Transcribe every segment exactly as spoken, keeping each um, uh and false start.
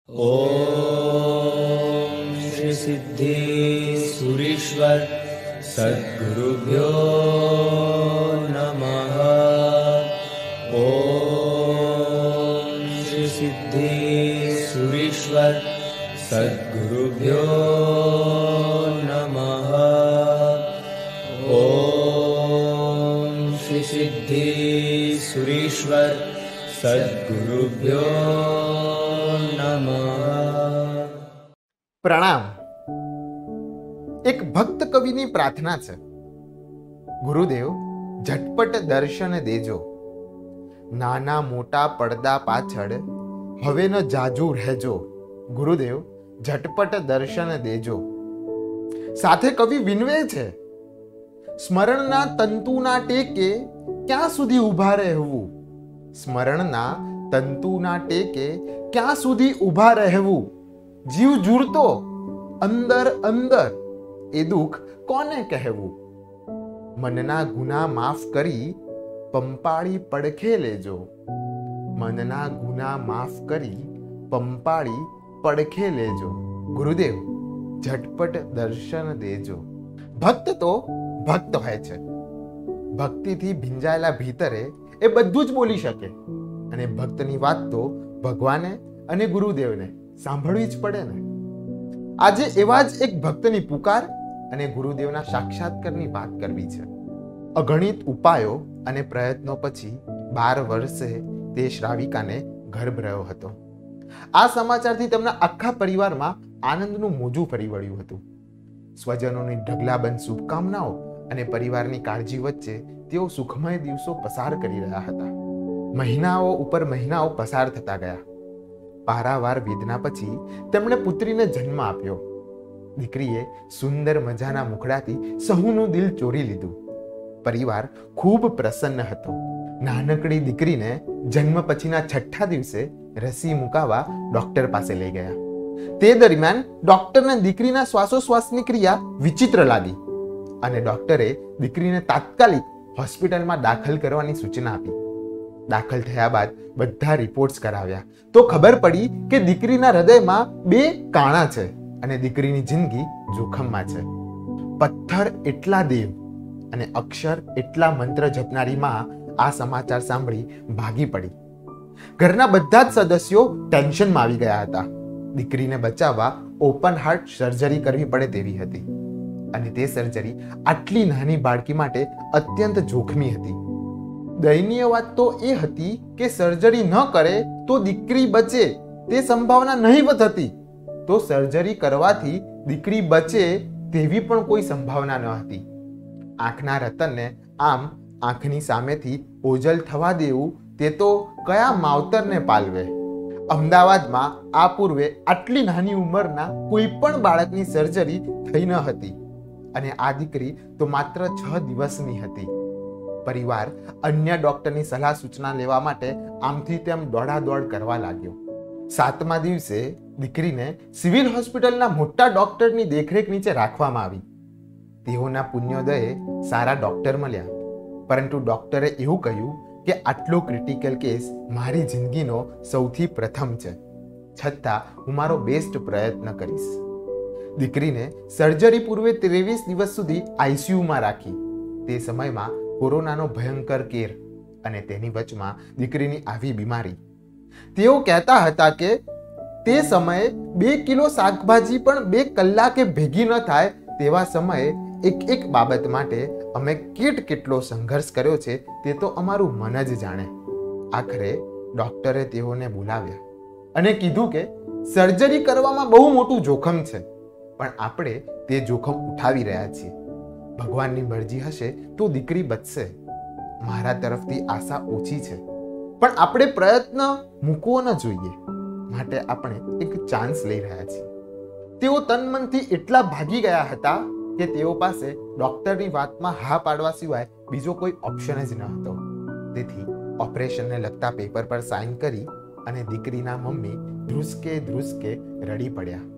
ओम श्री सिद्धि सुरीश्वर सद्गुरुभ्यो नमः। ओम श्री सिद्धि सुरीश्वर सद्गुरुभ्यो नमः। ओम श्री सिद्धि सुरीश्वर सद्गुरुभ्यो प्रणाम। एक भक्त कविनी प्रार्थना छे, गुरुदेव झटपट दर्शन देजो, नाना मोटा પડદા પાછળ હવે ન જાજુ રહેજો। ગુરુદેવ झटपट दर्शन देजो। સાથે કવિ વિનવે છે, સ્મરણના તંતુના ટેકે ક્યાં સુધી ઊભા રહેવું, સ્મરણના તંતુના ટેકે ક્યાં સુધી ઊભા રહેવું, જીવ જુરતો અંદર અંદર એ દુઃખ કોને કહેવું, મનના ગુના માફ કરી પંપાળી પડખે લેજો, મનના ગુના માફ કરી પંપાળી પડખે લેજો। ગુરુદેવ ઝટપટ દર્શન દેજો। ભક્ત તો ભક્ત હોય છે, ભક્તિથી ભીંજાયેલા ભીતરે એ બધું જ બોલી શકે, અને ભક્તની વાત તો ભગવાને અને ગુરુદેવને સાંભળવી જ પડે ને। આજે એવા જ એક ભક્તની પુકાર અને ગુરુદેવના સાક્ષાત્કારની વાત કરવી છે। અગણિત ઉપાયો અને પ્રયત્નો પછી બાર વર્ષે તે શ્રાવિકાને ગર્ભ રહ્યો હતો। આ સમાચારથી તેમના આખા પરિવારમાં આનંદનું મોજું ફરી વળ્યું હતું। સ્વજનોની ઢગલાબંધ શુભકામનાઓ અને પરિવારની કાળજી વચ્ચે તેઓ સુખમય દિવસો પસાર કરી રહ્યા હતા। મહિનાઓ ઉપર મહિનાઓ પસાર થતા ગયા। પારાવાર વેદના પછી તેમણે પુત્રીને જન્મ આપ્યો। દીકરીએ સુંદર મજાના મુખડાથી સહુનું દિલ ચોરી લીધું। પરિવાર ખૂબ પ્રસન્ન હતો। નાનકડી દીકરીને જન્મ પછીના છઠ્ઠા દિવસે રસી મુકાવા ડોક્ટર પાસે લઈ ગયા। તે દરમિયાન ડોક્ટરને દીકરીના શ્વાસોશ્વાસની ક્રિયા વિચિત્ર લાગી અને ડોક્ટરે દીકરીને તાત્કાલિક હોસ્પિટલમાં દાખલ કરવાની સૂચના આપી। દાખલ થયા બાદ બધા રિપોર્ટ્સ કરાવ્યા તો ખબર પડી કે દીકરીના હૃદયમાં બે કાણા છે અને દીકરીની જિંદગી જોખમમાં છે। પથ્થર એટલા દેવ અને અક્ષર એટલા મંત્ર જપનારી માં આ સમાચાર સાંભળી ભાગી પડી। ઘરના બધા જ સદસ્યો ટેન્શનમાં આવી ગયા હતા। દીકરીને બચાવવા ઓપન હાર્ટ સર્જરી કરવી પડે તેવી હતી અને તે સર્જરી આટલી નાની બાળકી માટે અત્યંત જોખમી હતી। દયનીય વાત તો એ હતી કે સર્જરી ન કરે તો દીકરી બચે તે સંભાવના નહીવત હતી, તો સર્જરી કરવાથી દીકરી બચે તેવી પણ કોઈ સંભાવના ન હતી। આંખના રતનને આમ આંખની સામેથી ઓજલ થવા દેવું તે તો કયા માવતરને પાલવે। અમદાવાદમાં આ પૂર્વે આટલી નાની ઉંમરના કોઈ પણ બાળકની સર્જરી થઈ ન હતી અને આ દીકરી તો માત્ર છ દિવસની હતી। પરિવાર અન્ય ડોક્ટરની સલાહ સૂચના લેવા માટે આમથી તેમ દોડાદોડ કરવા લાગ્યો। સાતમા દિવસે દીકરીને સિવિલ હોસ્પિટલના મોટા ડોક્ટરની દેખરેખ નીચે રાખવામાં આવી। તેઓના પુણ્યોદયે સારા ડોક્ટર મળ્યા, પરંતુ ડોક્ટરે એવું કહ્યું કે આટલો ક્રિટિકલ કેસ મારી જિંદગીનો સૌથી પ્રથમ છે, છતાં હું મારો બેસ્ટ પ્રયત્ન કરીશ। દીકરીને સર્જરી પૂર્વે ત્રેવીસ દિવસ સુધી આઈસીયુમાં રાખી। તે સમયમાં કોરોનાનો ભયંકર કેર અને તેની વચમાં દીકરીની આવી બીમારી। તેઓ કહેતા હતા કે તે સમયે બે કિલો શાકભાજી પણ બે કલાકે ભેગી ન થાય તેવા સમયે એક એક બાબત માટે અમે કેટ કેટલો સંઘર્ષ કર્યો છે તે તો અમારું મન જ જાણે। આખરે ડોક્ટરે તેઓને બોલાવ્યા અને કીધું કે સર્જરી કરવામાં બહુ મોટું જોખમ છે, પણ આપણે તે જોખમ ઉઠાવી રહ્યા છીએ। ભગવાનની મરજી હશે તો દીકરી બચશે। મારા તરફથી આશા ઓછી છે, પણ આપણે પ્રયત્ન મૂકવો ન જોઈએ, માટે આપણે એક ચાન્સ લઈ રહ્યા છીએ। તેઓ તન મનથી એટલા ભાગી ગયા હતા કે તેઓ પાસે ડોક્ટરની વાતમાં હા પાડવા સિવાય બીજો કોઈ ઓપ્શન જ ન હતો। તેથી ઓપરેશનને લગતા પેપર પર સાઇન કરી અને દીકરીના મમ્મી ધ્રુસકે ધ્રુસકે રડી પડ્યા।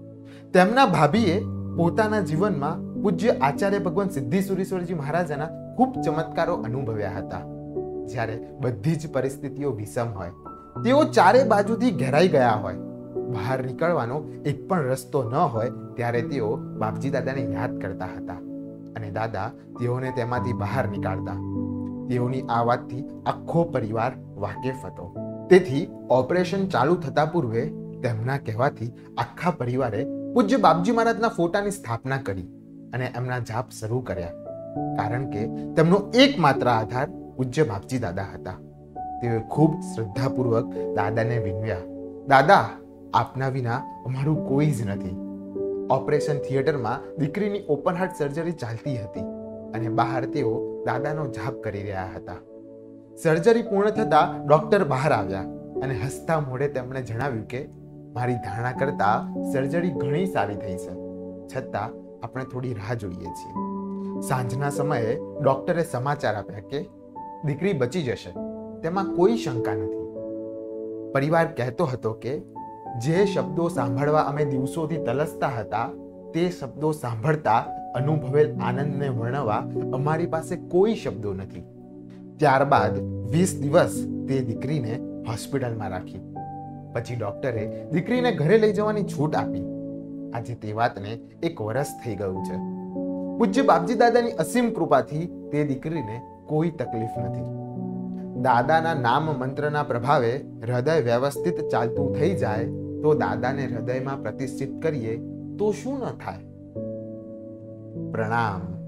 તેમના ભાભીએ પોતાના જીવનમાં પૂજ્ય આચાર્ય ભગવાન સિદ્ધિસુરીશ્વરજી મહારાજાના ખૂબ ચમત્કારો અનુભવ્યા હતા। જ્યારે બધી જ પરિસ્થિતિઓ વિષમ હોય, તેઓ ચારે બાજુથી ઘેરાઈ ગયા હોય બહાર નીકળવાનો એક પણ રસ્તો ન હોય ત્યારે તેઓ બાપજી દાદાને યાદ કરતા હતા અને દાદા તેઓને તેમાંથી બહાર નીકાળતા. તેઓની આ વાતથી આખો પરિવાર વાકેફ હતો. તેથી ઓપરેશન ચાલુ થતા પૂર્વે તેમના કહેવાથી આખા પરિવારે પૂજ્ય બાપજી મહારાજના ફોટાની સ્થાપના કરી અને એમના જાપ શરૂ કર્યા, કારણ કે તેમનો એકમાત્ર આધાર પૂજ્ય બાપજી દાદા હતા. તેઓએ ખૂબ શ્રદ્ધાપૂર્વક દાદાને વિનવ્યા, દાદા, આપના વિના અમારું કોઈ જ નથી. ઓપરેશન થિયેટરમાં દીકરીની ઓપન હાર્ટ સર્જરી ચાલતી હતી અને બહાર તેઓ દાદાનો જાપ કરી રહ્યા હતા. સર્જરી પૂર્ણ થતા ડોક્ટર બહાર આવ્યા અને હસતા મોઢે તેમણે જણાવ્યું કે મારી ધારણા કરતા સર્જરી ઘણી સારી થઈ છે, છતાં આપણે થોડી રાહ જોઈએ છીએ. સાંજના સમયે ડોક્ટરે સમાચાર આપ્યા કે દીકરી બચી જશે, તેમાં કોઈ શંકા નથી. પરિવાર કહેતો હતો કે જે શબ્દો સાંભળવા અમે દિવસોથી તલસતા હતા તે શબ્દો સાંભળતા અનુભવેલ આનંદને વર્ણવવા અમારી પાસે કોઈ શબ્દો નથી. ત્યારબાદ વીસ દિવસ તે દીકરીને હોસ્પિટલમાં રાખી. પછી ડોક્ટરે દીકરીને ઘરે લઈ જવાની છૂટ આપી. આજે તે વાતને એક વર્ષ થઈ ગયું છે. પૂજ્ય બાપજી દાદાની અસીમ કૃપાથી તે દીકરીને કોઈ તકલીફ નથી. દાદાના નામ મંત્રના પ્રભાવે હૃદય વ્યવસ્થિત ચાલતું થઈ જાય તો દાદાને હૃદયમાં પ્રતિષ્ઠિત કરીએ તો શું ન થાય. પ્રણામ.